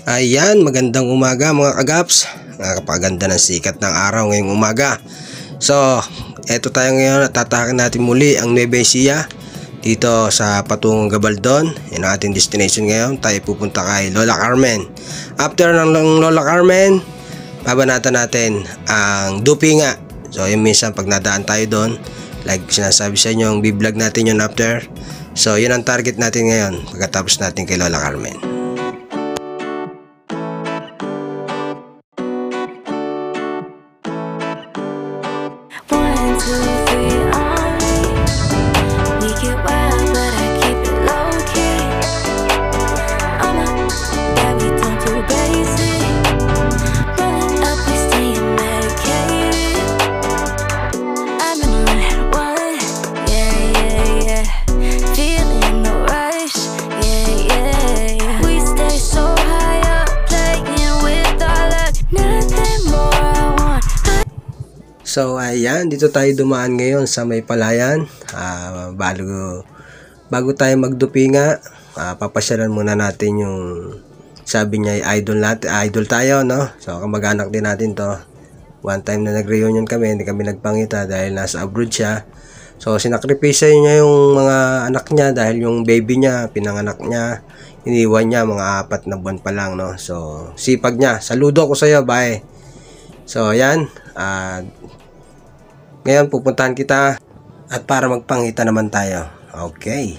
Ayan, magandang umaga mga kagaps. Nakakapaganda ng sikat ng araw ngayong umaga. So, eto tayo ngayon at tatahakin natin muli ang Nueva Ecija dito sa patungong Gabaldon. Yan ang ating destination ngayon. Tayo pupunta kay Lola Carmen. After ng Lola Carmen, babanatan natin ang Dupinga. So, yung minsan pag nadaan tayo doon, like sinasabi sa inyo, yung biblog natin yun after. So, yun ang target natin ngayon pagkatapos natin kay Lola Carmen. So ayan, dito tayo dumaan ngayon sa May Palayan. Bago tayo magdupinga, papasyalan muna natin yung sabi niya idol tayo, no? So kamag-anak din natin to. One time na nag-reunion kami, hindi kami nagpangita dahil nasa abroad siya. So sinakripisya niya yung mga anak niya dahil yung baby niya, pinanganak niya, iniwan niya mga 4 na buwan pa lang, no? So sipag niya. Saludo ko sa iyo, bye. So ayan, ngayon pupuntahan kita at para magpangita naman tayo. Okay.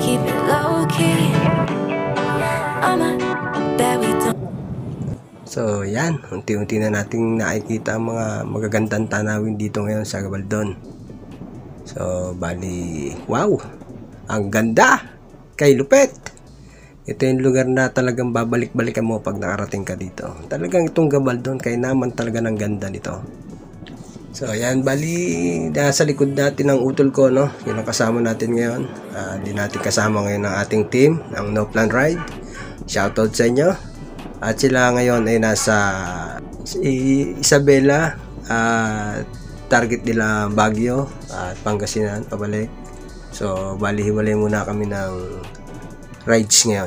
So yan, unti-unti na nating nakikita ang mga magagandang tanawin dito ngayon sa Gabaldon. So bali, wow, ang ganda, kay lupet. Ito yung lugar na talagang babalik-balikan mo pag nakarating ka dito. Talagang itong Gabaldon, kaya naman talaga ng ganda nito. So ayan, bali nasa likod natin ang utol ko, no? Yun ang kasama natin ngayon. Di natin kasama ngayon ang ating team ng No Plan Ride. Shoutout sa inyo. At sila ngayon ay nasa Isabela, target nila Baguio at Pangasinan pabalik. So bali hiwalay muna kami ng rides ngayon.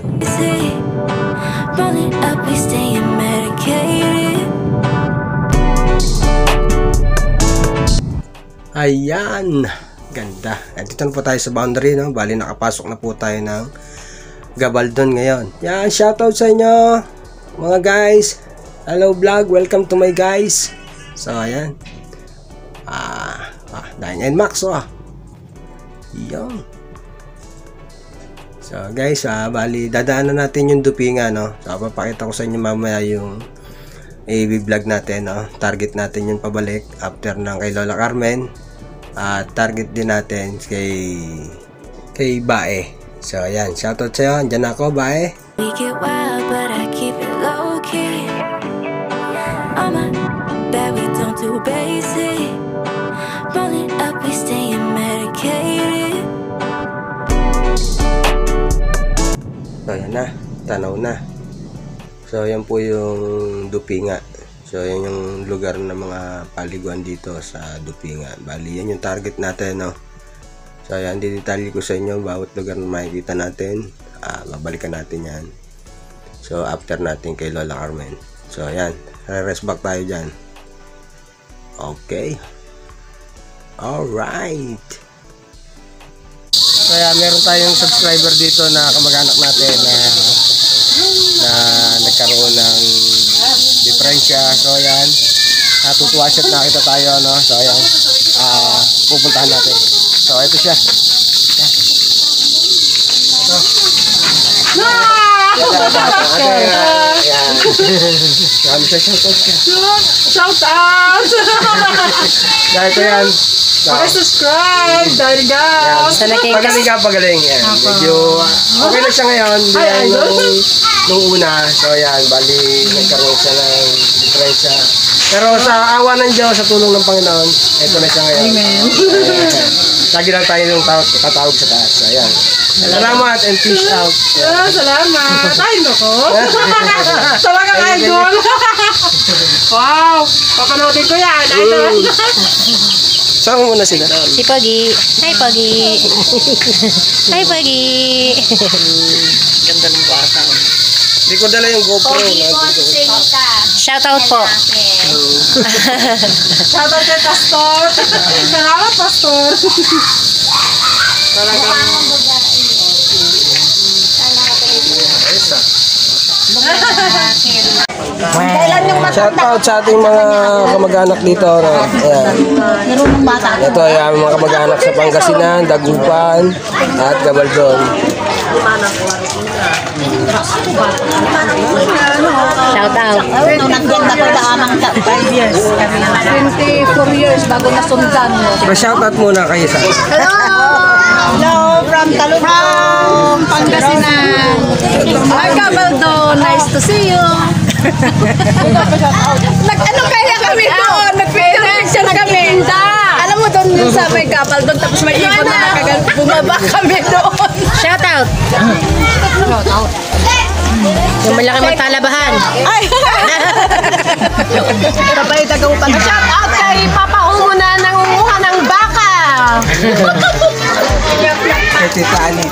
Ayan, ganda. Dito na po tayo sa boundary, no? Bali nakapasok na po tayo ng Gabaldon ngayon. Yan, shoutout sa inyo mga guys. Hello vlog, welcome to my guys. So ayan, Dine and Max, yan. So guys, bali dadaanan natin yung Dupinga, no? So papakita ko sa inyo mamaya yung i-vlog natin, no? Target natin yung pabalik after ng kay Lola Carmen. Target din natin kay Bae. So ayan, shoutout sa'yo. Andyan ako, Bae. So ayan na, tanaw na. So ayan po yung Dupinga. So yan yung lugar ng mga paliguan dito sa Dupinga. Bali yan yung target natin, no? So yan, didetalye ko sa inyo bawat lugar na makikita natin. Babalikan natin yan. So after natin kay Lola Carmen. So yan, rest back tayo dyan. Okay. Alright. So yan, meron tayong subscriber dito na kamag-anak natin na nagkaroon ng diferensya. So ayan, natutuwa siya at nakita tayo, no? So ayan, pupuntahan natin. So ito siya. Shout out! Dahil ito yan. Subscribe! Dahil guys! Pagaling. Medyo okay na siya ngayon. Nung una. So ayan, bali nagkaroon siya ng diferensya. Pero sa awa ng Diyos, sa tulong ng Panginoon, ito na siya ngayon. Amen. Lagi lang tayo yung tatawag sa taas. So ayan. Salamat and peace out. Salamat! Ay, nako! Talagang idol! Wow! Papanoodin ko yan! Idol! Saan mo muna sila? Si Pogi. Hi, Pogi. Hi, Pogi. Ganda ng bata. Hindi ko dala yung GoPro. Shoutout po. Shoutout kay Pastor. Salamat, Pastor. Shout out sa ating mga kamag-anak dito. No? Ayan. Ito ay ang mga kamag-anak sa Pangasinan, Dagupan, at Gabaldon. Shoutout. Naganda ko na amang 5 years. 24 years bago nasundan mo. Shout out muna kayo sa Hello from Talupang, Pangasinan. Hi, Gabaldon. Nice to see you. Ano kaya kami doon? Nag-picture kami. Alam mo doon yung sa may Gabaldon, tapos may ibon na nakagal. Bumaba kami doon. Shoutout. Yung malaki magtalabahan. Ay! Sabay tagaupan. Shout out kay Papa Umo na nangunguha ng baka. kay Tita Ali.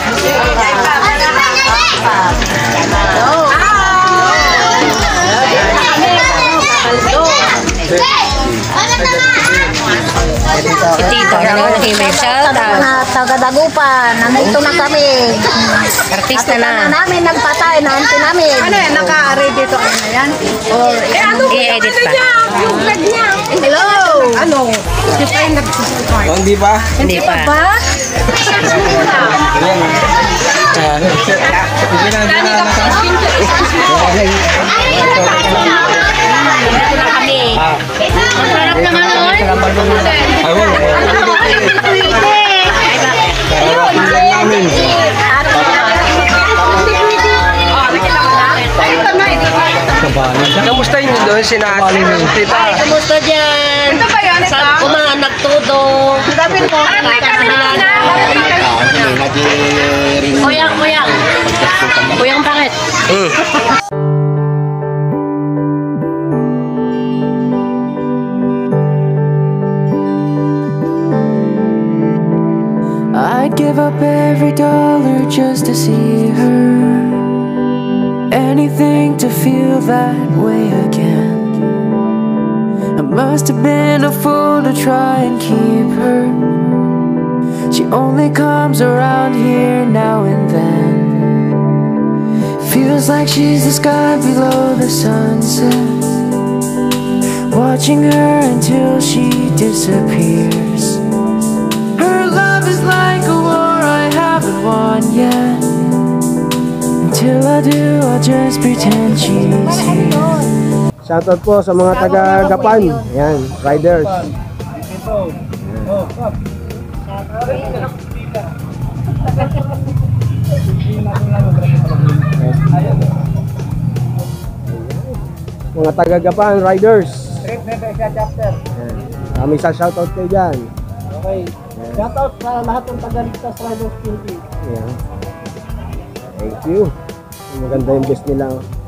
Tito, nangyayari. Shoutout. Taga-Dagupan, nandito na kami. Artista na. Namin nagpatay, naanti namin. Ano yan? Naka-array dito. Ano na yan? Or, I-edit pa. yung vlog niya. Hello! Ano? Di pa yung nagsusupport. Oh, hindi pa? Hindi pa. Ito na kami. Masarap naman nun. Ay, wala. Kamusta yun doon? Sinati mo. Tita. Ay, kamusta dyan? Ito ba yan? Saan kumahan nagtudo? Dapat mo. Kuyang. Kuyang bakit? I'd give up every dollar just to see her. Anything to feel that way again. I must have been a fool to try and keep her. She only comes around here now and then. Feels like she's the sky below the sunset. Watching her until she disappears. Her love is like a war I haven't won yet. Until I do, I'll just pretend she's here. Shoutout po sa mga taga-Gapan. Yan, riders. Mga taga-Gapan riders. Yan. Kami sa shoutout kayo dyan. Okay. Shoutout sa lahat ng taga-Ligtas Riders TV. Yan. Thank you. Maganda yung best nila.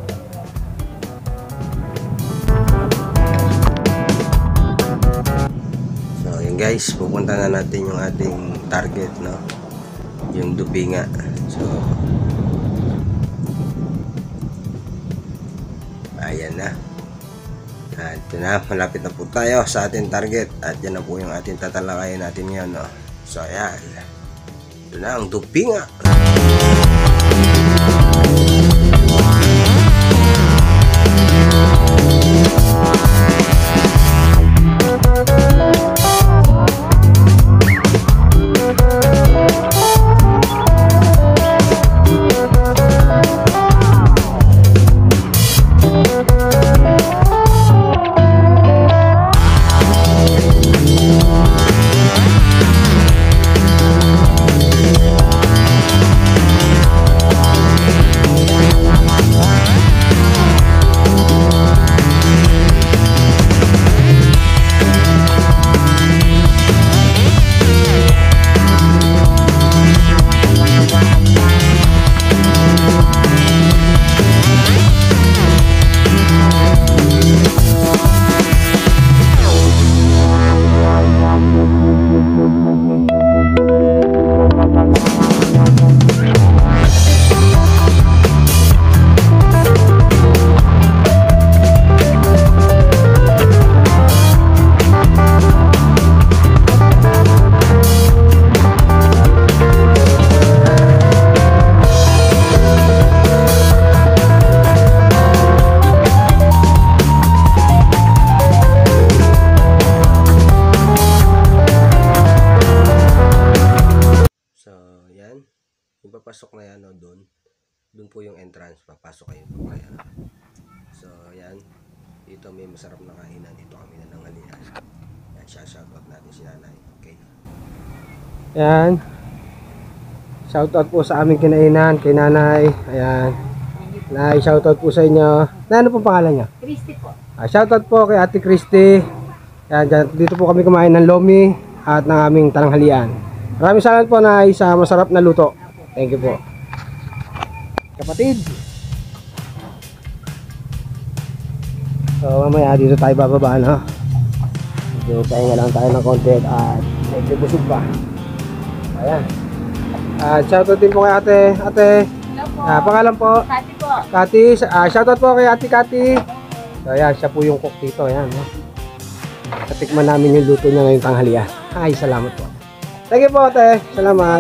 So yun guys, pupunta na natin yung ating target, no? Yung Dupinga. So ayan na. At ito na, malapit na po tayo sa ating target. At yan na po yung ating tatalakayin natin ngayon, no? So ayan. Ito na ang Dupinga. Kaya, so yan, dito may masarap na kainan, dito kami na nanghalian. Yan, shoutout natin si nanay. Okay. Yan, shoutout po sa aming kinainan, kay nanay. Ayan, nay, shoutout po sa inyo. Na, ano pong pangalan niya? Christy po. Shoutout po kay Ate Christy. Yan, dito po kami kumain ng lomi at ng aming tanghalian. Maraming salamat po na sa masarap na luto. Thank you po. Kapatid. So mamaya dito tayo bababa, no? Dito tayo lang tayo ng konti at medyo busog pa. Ayan. Shoutout din po kay ate. Ate. Pangalan po? Kati po. Kati. Shoutout po kay Ate Kati. So ayan, siya po yung cook dito. Ayan, no? Katikman namin yung luto niya ngayong tanghalian. Ay, salamat po. Thank you po, ate. Salamat.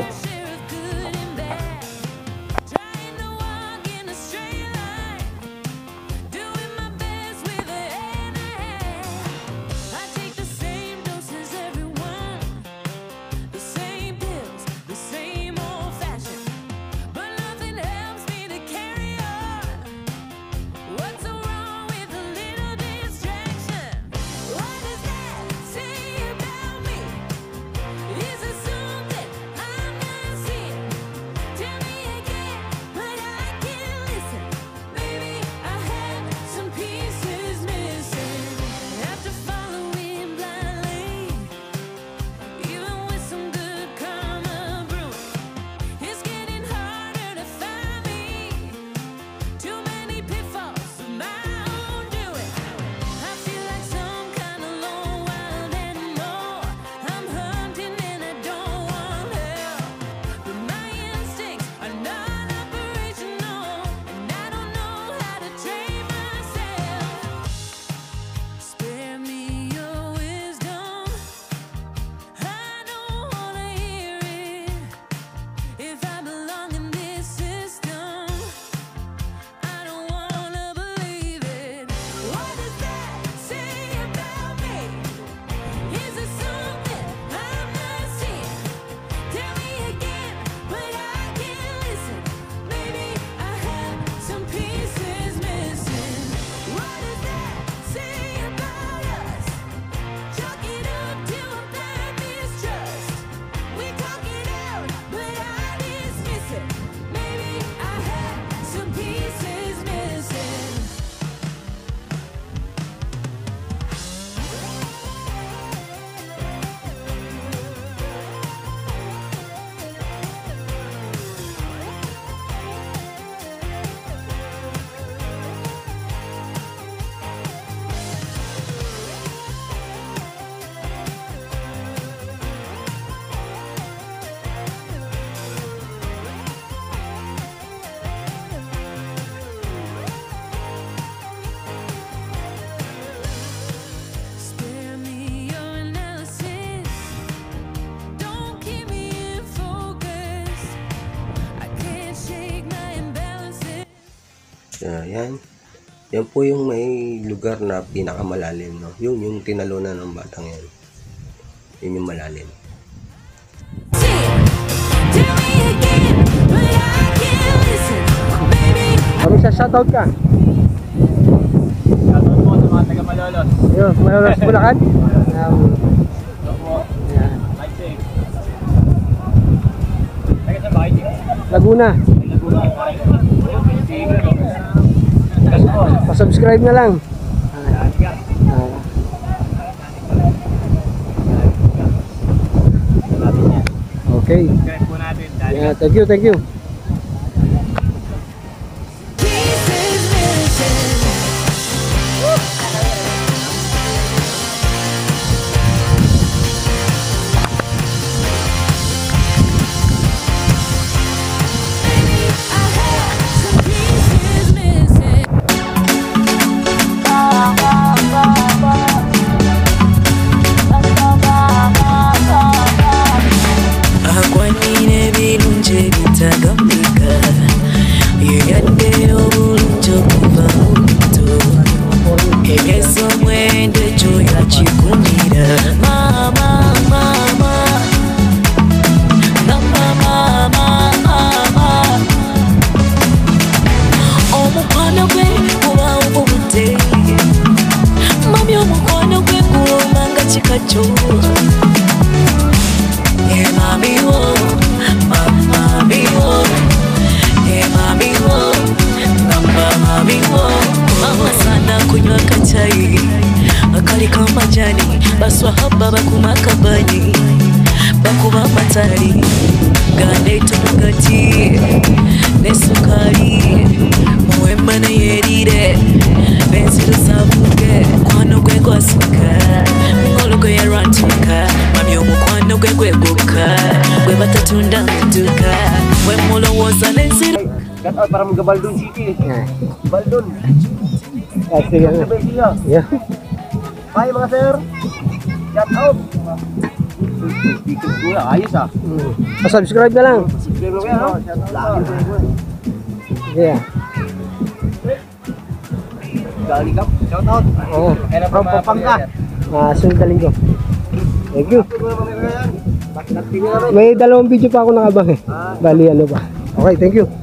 Yan. Yan po yung may lugar na pinakamalalim, no? Yung tinalunan ng batang yan. Yun yung malalim. Kami sa shoutout ka. Shoutout po sa mga taga-Malolos. Yun, Malolos Bulacan. Laguna. Pa-subscribe na lang. Okay. Yeah, thank you, thank you. Agua ni ne bilunje bitaga Mama sana kunywa kachai akali kama majani baswa haba bakumakabani bakuba matari gane tunagati nesukari muwema na yerire benziro savuge kwano gwe gwasuka ngolo gwe yarantuka mami omukwano gwe gweguka gwe batatunda muduka we mulowoza nenziro Shout out para mga Baldon City. Baldon. Sige. Yeah. Hi mga sir. Shout out. Dito ayos ah. Subscribe na lang. Subscribe mo yan, no? Yeah. Galing ka. Shout out. Oo. From Pampanga. Sundaling ko. Thank you. May 2 video pa ako nakabang eh. Bali ano pa. Okay, thank you.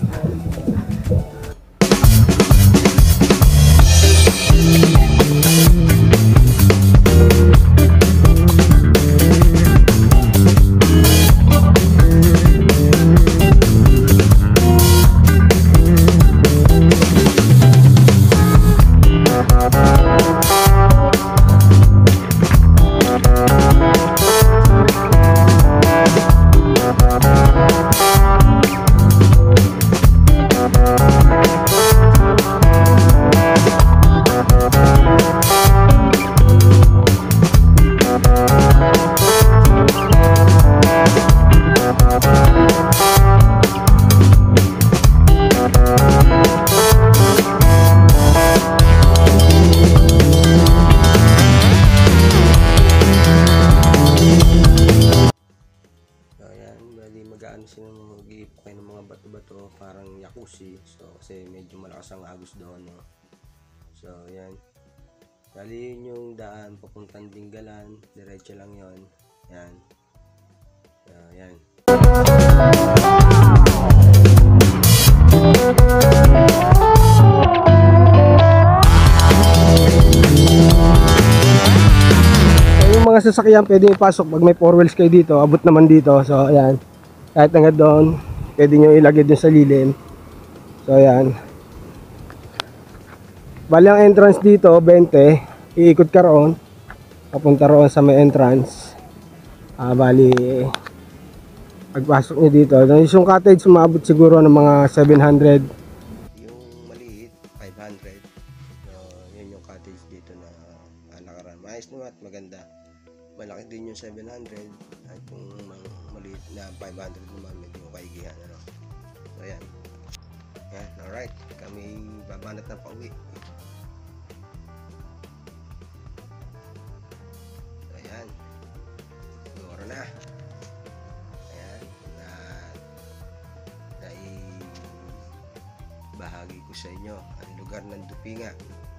Magaan sila mag-iipay ng mga bato-bato parang jacuzzi. So kasi medyo malakas ang agos doon, no? So yan, dali yun yung daan papuntang Dinggalan, diretso lang yon. Yan. So yan. Yung mga sasakyan pwede ipasok pag may 4 wheels kayo dito, abot naman dito. So ayan, kahit hanggang doon pwede nyo ilagay dun sa lilim. So ayan, bali ang entrance dito 20, iikot ka roon papunta roon sa may entrance. Bali pagpasok nyo dito, yung cottage sumabot siguro ng mga 700, yung maliit 500. So yun yung cottage dito na lakaran, maayos naman at maganda. Malaki din yung 700 at yung maliit na 500 naman medyo kaigihan, ano? So yan, yan, alright, kami babanat na pauwi. So yan, siguro na. Ayan, naibahagi ko sa inyo ang lugar ng Dupinga.